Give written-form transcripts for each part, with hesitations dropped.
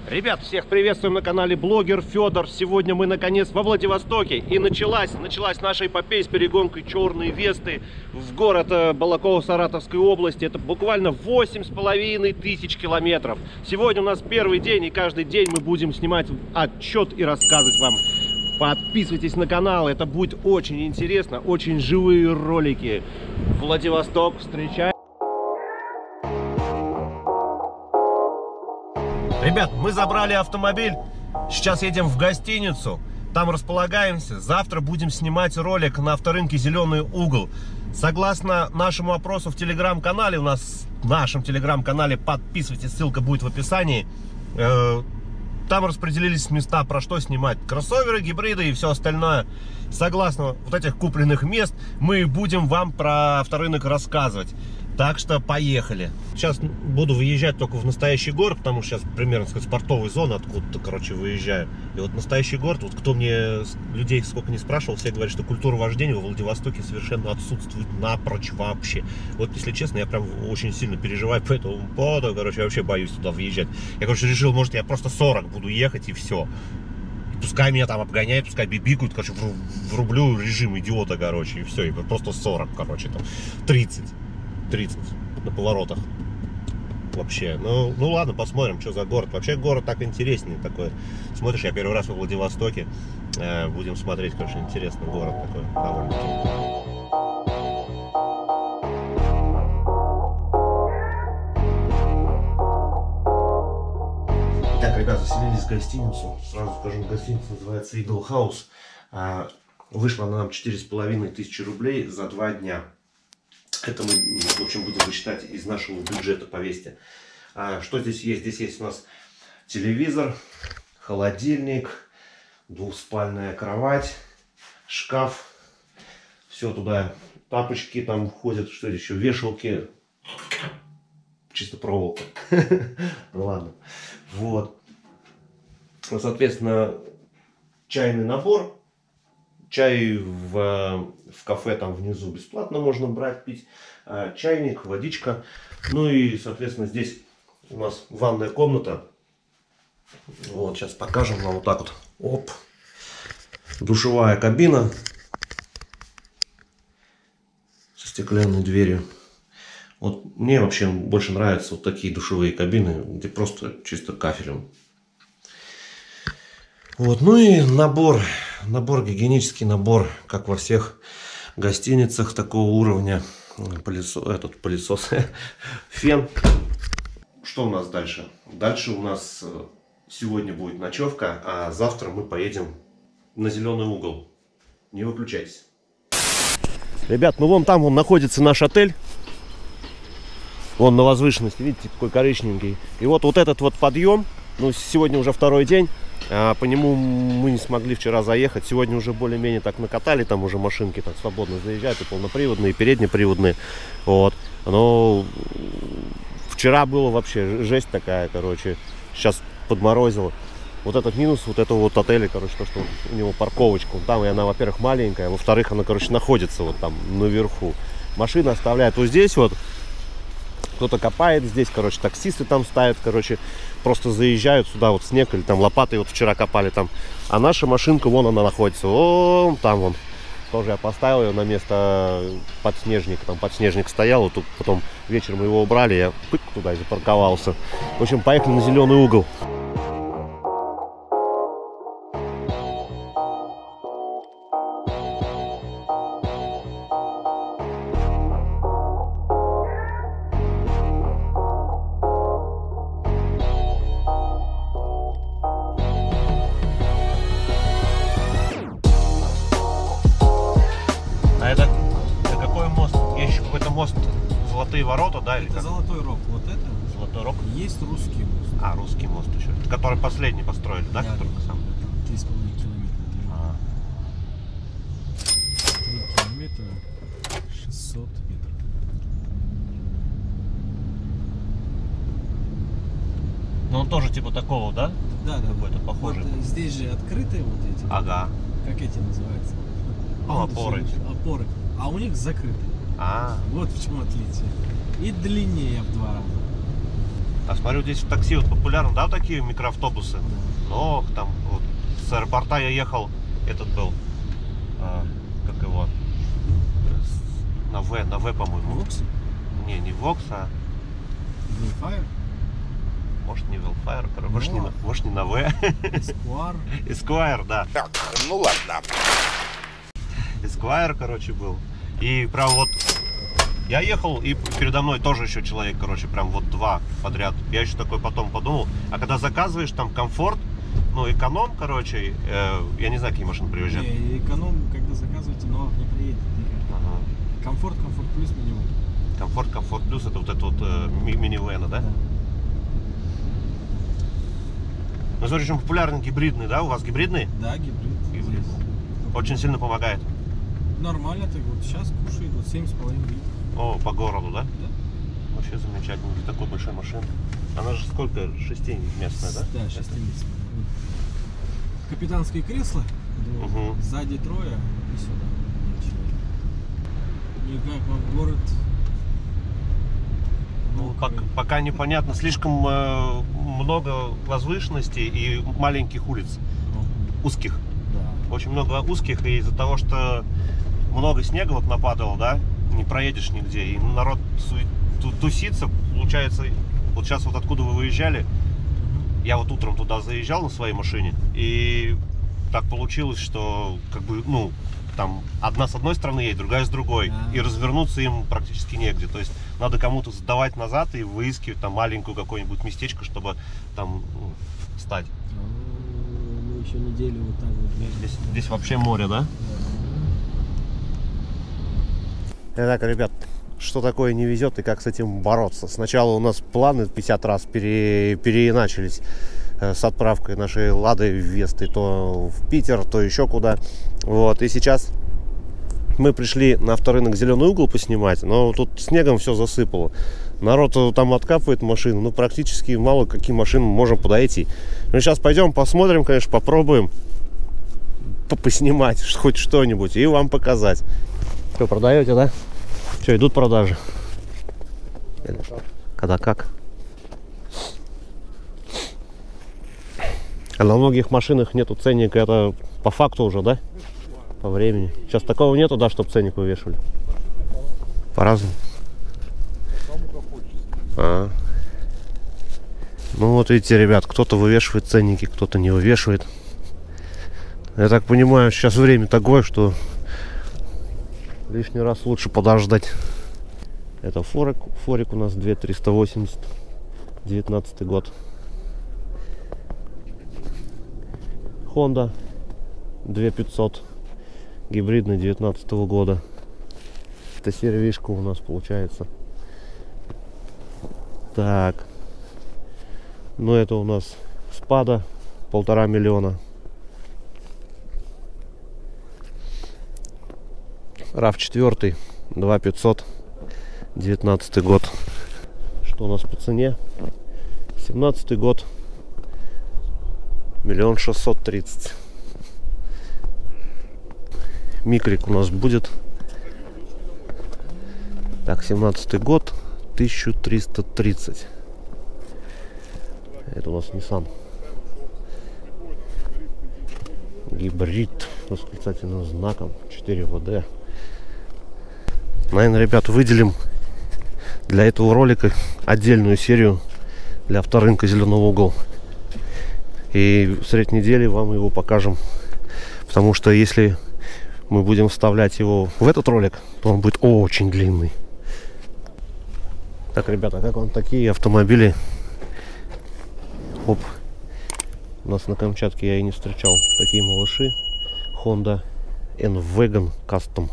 Ребят, всех приветствуем на канале Блогер Федор. Сегодня мы наконец во Владивостоке. И началась наша эпопея с перегонкой Черной Весты в город Балаково Саратовской области. Это буквально 8500 километров. Сегодня у нас первый день, и каждый день мы будем снимать отчет и рассказывать вам. Подписывайтесь на канал, это будет очень интересно, очень живые ролики. Владивосток, встречаем. Ребят, мы забрали автомобиль, сейчас едем в гостиницу, там располагаемся. Завтра будем снимать ролик на авторынке «Зеленый угол». Согласно нашему опросу в телеграм-канале, в нашем телеграм-канале, подписывайтесь, ссылка будет в описании. Там распределились места, про что снимать. Кроссоверы, гибриды и все остальное. Согласно вот этих купленных мест, мы будем вам про авторынок рассказывать. Так что поехали. Сейчас буду выезжать только в настоящий город, потому что сейчас примерно спортовая зона, откуда-то, короче, выезжаю. И вот настоящий город, вот кто мне, людей сколько не спрашивал, все говорят, что культура вождения во Владивостоке совершенно отсутствует напрочь вообще. Вот, если честно, я прям очень сильно переживаю по этому поводу, короче, я вообще боюсь туда въезжать. Я, короче, решил, может, я просто 40 буду ехать и все. Пускай меня там обгоняют, пускай бибикают, короче, врублю режим идиота, короче, и все, и просто 40, короче, там, 30 на поворотах. Вообще, ну ладно, посмотрим, что за город. Вообще город так интереснее такой. Смотришь, я первый раз во Владивостоке. Будем смотреть, короче, интересный город такой довольно-таки. Так, ребят, заселились в гостиницу. Сразу скажу, гостиница называется Eagle House. Вышла она нам 4500 рублей за 2 дня. Это мы, в общем, будем вычитать из нашего бюджета по Весте. Что здесь есть? Здесь есть у нас телевизор, холодильник, двухспальная кровать, шкаф. Все туда, тапочки там входят, что еще, вешалки. Чисто проволока. Ну ладно. Вот. Соответственно, чайный набор. Чай в кафе там внизу бесплатно можно брать, пить. Чайник, водичка. Ну и, соответственно, здесь у нас ванная комната. Вот, сейчас покажем вам вот так вот. Оп. Душевая кабина со стеклянной дверью. Вот мне вообще больше нравятся вот такие душевые кабины, где просто чисто кафелем. Вот, ну и набор, гигиенический набор, как во всех гостиницах такого уровня. Пылесос, фен. Что у нас дальше? Дальше у нас сегодня будет ночевка, а завтра мы поедем на Зеленый угол. Не выключайтесь. Ребят, ну вон там находится наш отель. Вон на возвышенности, видите, какой коричневенький. И вот этот вот подъем, ну сегодня уже второй день. По нему мы не смогли вчера заехать. Сегодня уже более-менее так накатали. Там уже машинки так свободно заезжают. И полноприводные, и переднеприводные. Вот. Но вчера было вообще жесть такая, короче. Сейчас подморозило. Вот этот минус вот этого вот отеля, короче, то, что у него парковочка. Там, и она, во-первых, маленькая. Во-вторых, она, короче, находится вот там наверху. Машины оставляют вот здесь вот. Кто-то копает здесь, короче, таксисты там ставят, короче, просто заезжают сюда, вот снег или там лопатой вот вчера копали там. А наша машинка, вон она находится, вон там вон. Тоже я поставил ее на место подснежника, там подснежник стоял, вот тут потом вечером мы его убрали, я пык туда и запарковался. В общем, поехали на Зеленый угол. Мост Золотые ворота, да? Это Золотой Рог. Вот это Золотой Рог. Есть Русский мост. А, Русский мост еще. Который последний построили, да? Да, Только сам. 3,5 километра. 3 километра 600 метров. Ну он тоже типа такого, да? Да, да. Какой-то похожий. Вот, здесь же открытые вот эти. Ага. Как эти называются? Опоры. Опоры. А у них закрыты. А. Вот в чем отличие. И длиннее в 2 раза. А смотрю, здесь в такси вот популярны, да, такие микроавтобусы? Но там вот с аэропорта я ехал, этот был, как его, на В, по-моему. Вокс? Не Вокс, а... Wildfire? Может не Wildfire, может не на В. Esquire? Esquire, да. Так, ну ладно. Esquire, короче, был. И прям вот я ехал, и передо мной тоже еще человек, короче, прям вот два подряд. Я еще такой потом подумал, а когда заказываешь там комфорт, ну, эконом, короче, я не знаю, какие машины приезжают. Не, эконом, когда заказываете, но не приедет никак. Ага. Комфорт плюс минимум. Комфорт плюс, это вот это вот минивэна, да? Да. Ну, смотри, очень популярный гибридный, да? У вас гибридный? Да, гибрид. Гибрид. Здесь. Очень сильно помогает. Нормально, так вот сейчас кушает вот 7,5 литров. О, по городу, да? Да? Вообще замечательно, для такой большой машины. Она же сколько? 6-местная, да? Да, 6-местная. Капитанские кресла, Угу. сзади трое и сюда. Никак вам город. Ну, пока непонятно, слишком много возвышенностей и маленьких улиц, узких. Да. Очень много узких, и из-за того, что много снега вот нападало, да, не проедешь нигде, и народ тусится, получается, вот сейчас вот откуда вы выезжали, я вот утром туда заезжал на своей машине, и так получилось, что как бы, ну, там одна с одной стороны едет, другая с другой, и развернуться им практически негде, то есть надо кому-то сдавать назад и выискивать там маленькую какое-нибудь местечко, чтобы там встать. Мы еще неделю вот так вот. Здесь вообще море, да? Итак, ребят, что такое не везет и как с этим бороться? Сначала у нас планы 50 раз переиначились с отправкой нашей Лады в Весты, то в Питер, то еще куда. Вот, и сейчас мы пришли на авторынок Зеленый угол поснимать, но тут снегом все засыпало. Народ там откапывает машину, ну практически мало какие машины мы можем подойти. Ну сейчас пойдем посмотрим, конечно, попробуем поснимать хоть что-нибудь и вам показать. Что, продаете, да? Что, идут продажи? Когда как? А на многих машинах нету ценника, это по факту уже, да? По времени. Сейчас такого нету, да, чтобы ценник вывешивали? По-разному. Ну вот видите, ребят, кто-то вывешивает ценники, кто-то не вывешивает. Я так понимаю, сейчас время такое, что лишний раз лучше подождать. Это форик у нас 2380, 19 год. Honda 2500, гибридный 19 года. Это сервишка у нас получается. Так, ну это у нас спада 1,5 миллиона. RAV4 2500, 19 год. Что у нас по цене? 17 год, 1 630 000. Микрик у нас будет. Так, 17 год, 1330. Это у нас Nissan. Гибрид с восклицательным знаком, 4 ВД. Наверное, ребят, выделим для этого ролика отдельную серию для авторынка Зеленого угол. И средь недели вам его покажем. Потому что если мы будем вставлять его в этот ролик, то он будет очень длинный. Так, ребята, как вам такие автомобили? Оп. У нас на Камчатке я и не встречал такие малыши. Honda N-Wagon Custom.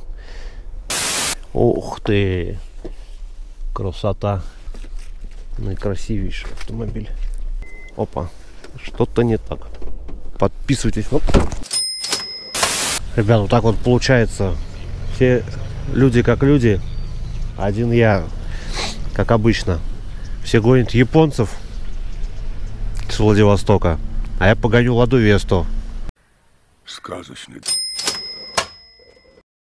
Ух ты! Красота! Наикрасивейший автомобиль. Опа! Что-то не так. Подписывайтесь. Вот. Ребят, вот так вот получается. Все люди как люди. Один я, как обычно. Все гонят японцев с Владивостока. А я погоню Ладу Весту. Сказочный.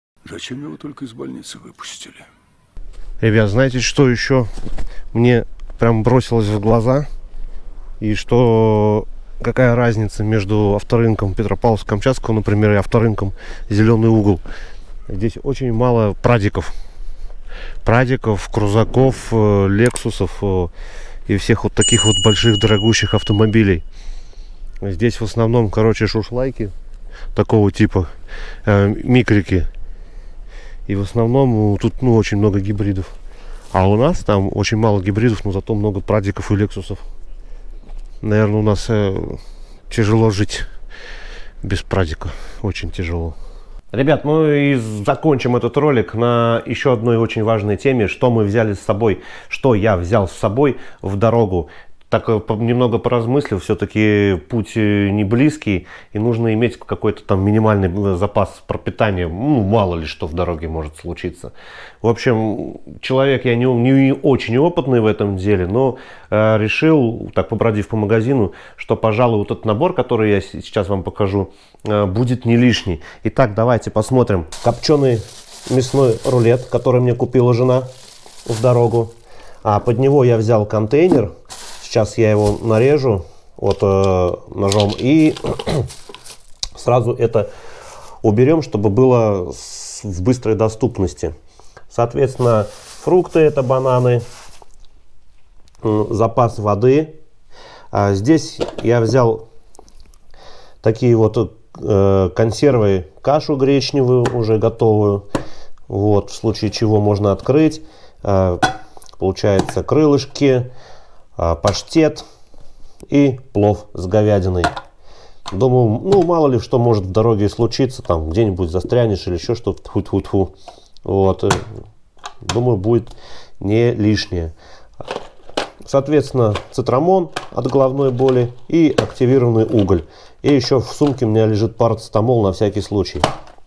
Зачем его только из больницы выпустили? Ребят, знаете, что еще мне прям бросилось в глаза. И что какая разница между авторынком Петропавловск-Камчатского, например, и авторынком Зеленый угол. Здесь очень мало прадиков. Прадиков, крузаков, лексусов и всех вот таких вот больших дорогущих автомобилей. Здесь в основном, короче, шушлайки такого типа, микрики. И в основном тут, ну, очень много гибридов. А у нас там очень мало гибридов, но зато много прадиков и лексусов. Наверное, у нас тяжело жить без прадика. Очень тяжело. Ребят, ну и закончим этот ролик на еще одной очень важной теме, что мы взяли с собой, что я взял с собой в дорогу. Так немного поразмыслив, все-таки путь не близкий, и нужно иметь какой-то там минимальный запас пропитания, ну, мало ли что в дороге может случиться. В общем, человек я не очень опытный в этом деле, но решил, так побродив по магазину, что, пожалуй, вот этот набор, который я сейчас вам покажу, будет не лишний. Итак, давайте посмотрим. Копченый мясной рулет, который мне купила жена в дорогу. А под него я взял контейнер. Сейчас я его нарежу вот ножом и сразу это уберем, чтобы было в быстрой доступности. Соответственно, фрукты это бананы, запас воды. Здесь я взял такие вот консервы, кашу гречневую уже готовую. Вот, в случае чего можно открыть. Получается крылышки, паштет и плов с говядиной. Думаю, ну мало ли что может в дороге случиться, там где-нибудь застрянешь или еще что-то. Тьфу-тьфу-тьфу. Вот. Думаю, будет не лишнее. Соответственно, цитрамон от головной боли и активированный уголь. И еще в сумке у меня лежит парацетамол на всякий случай.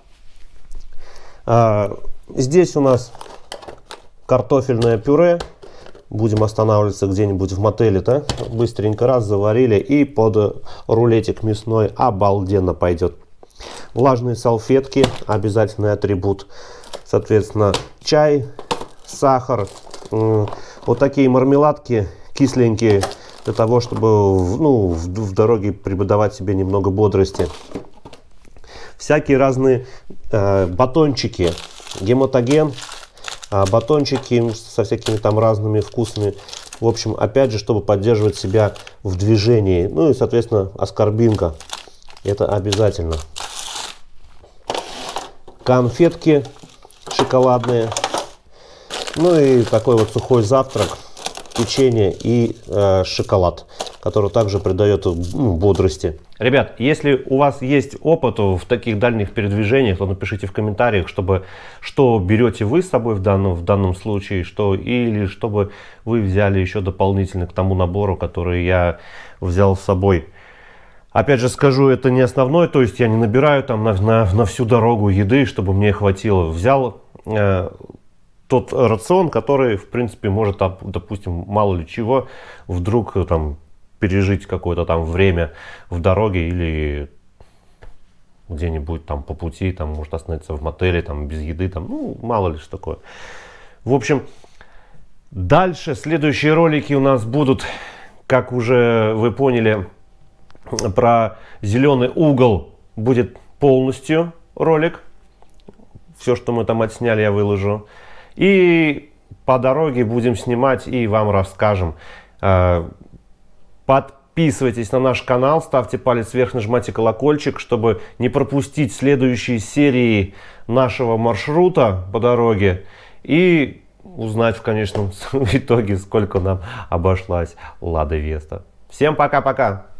Здесь у нас картофельное пюре. Будем останавливаться где-нибудь в мотеле-то. Быстренько раз заварили. И под рулетик мясной обалденно пойдет. Влажные салфетки. Обязательный атрибут. Соответственно, чай, сахар. Вот такие мармеладки кисленькие. Для того, чтобы ну, в дороге придавать себе немного бодрости. Всякие разные батончики. Гематоген. Батончики со всякими там разными вкусами. В общем, опять же, чтобы поддерживать себя в движении. Ну и, соответственно, аскорбинка. Это обязательно. Конфетки шоколадные. Ну и такой вот сухой завтрак. Печенье и шоколад, который также придает бодрости. Ребят, если у вас есть опыт в таких дальних передвижениях, то напишите в комментариях, что берете вы с собой в данном случае, или чтобы вы взяли еще дополнительно к тому набору, который я взял с собой. Опять же скажу, это не основной, то есть я не набираю там на всю дорогу еды, чтобы мне хватило. Взял тот рацион, который, в принципе, может, допустим, мало ли чего, вдруг там пережить какое-то там время в дороге или где-нибудь там по пути, там может остановиться в мотеле, там без еды, там, ну, мало ли что такое. В общем, дальше следующие ролики у нас будут, как уже вы поняли, про Зеленый угол будет полностью ролик. Все, что мы там отсняли, я выложу. И по дороге будем снимать и вам расскажем. Подписывайтесь на наш канал, ставьте палец вверх, нажимайте колокольчик, чтобы не пропустить следующие серии нашего маршрута по дороге. И узнать в конечном итоге, сколько нам обошлась Лада Веста. Всем пока-пока!